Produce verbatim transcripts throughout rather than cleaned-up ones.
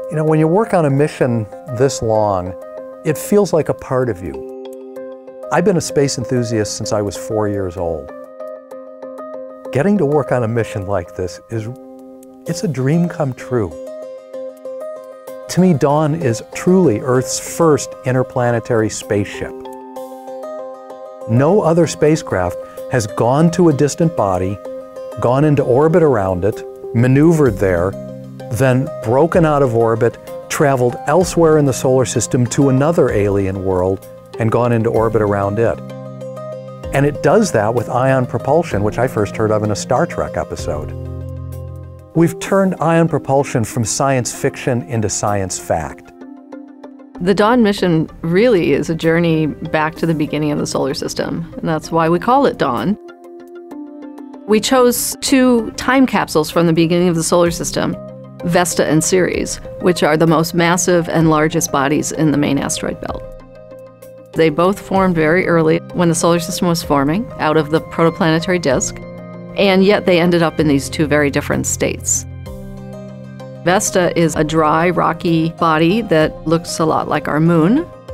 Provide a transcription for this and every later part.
You know, when you work on a mission this long, it feels like a part of you. I've been a space enthusiast since I was four years old. Getting to work on a mission like this is, it's a dream come true. To me, Dawn is truly Earth's first interplanetary spaceship. No other spacecraft has gone to a distant body, gone into orbit around it, maneuvered there, then broken out of orbit, traveled elsewhere in the solar system to another alien world, and gone into orbit around it. And it does that with ion propulsion, which I first heard of in a Star Trek episode. We've turned ion propulsion from science fiction into science fact. The Dawn mission really is a journey back to the beginning of the solar system, and that's why we call it Dawn. We chose two time capsules from the beginning of the solar system, Vesta and Ceres, which are the most massive and largest bodies in the main asteroid belt. They both formed very early when the solar system was forming out of the protoplanetary disk, and yet they ended up in these two very different states. Vesta is a dry, rocky body that looks a lot like our moon,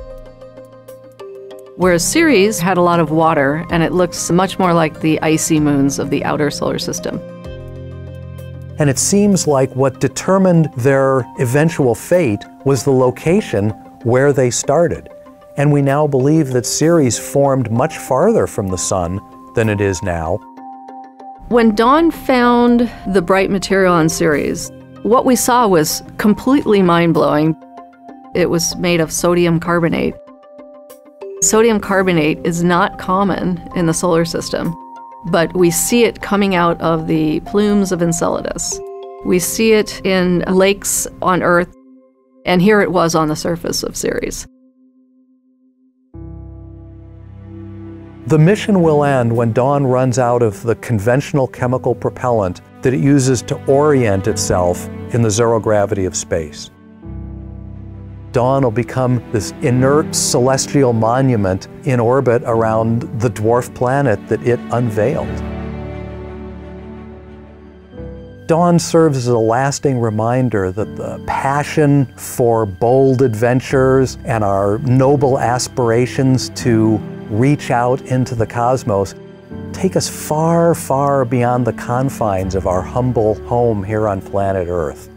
whereas Ceres had a lot of water, and it looks much more like the icy moons of the outer solar system. And it seems like what determined their eventual fate was the location where they started. And we now believe that Ceres formed much farther from the sun than it is now. When Dawn found the bright material on Ceres, what we saw was completely mind-blowing. It was made of sodium carbonate. Sodium carbonate is not common in the solar system, but we see it coming out of the plumes of Enceladus. We see it in lakes on Earth, and here it was on the surface of Ceres. The mission will end when Dawn runs out of the conventional chemical propellant that it uses to orient itself in the zero gravity of space. Dawn will become this inert celestial monument in orbit around the dwarf planet that it unveiled. Dawn serves as a lasting reminder that the passion for bold adventures and our noble aspirations to reach out into the cosmos take us far, far beyond the confines of our humble home here on planet Earth.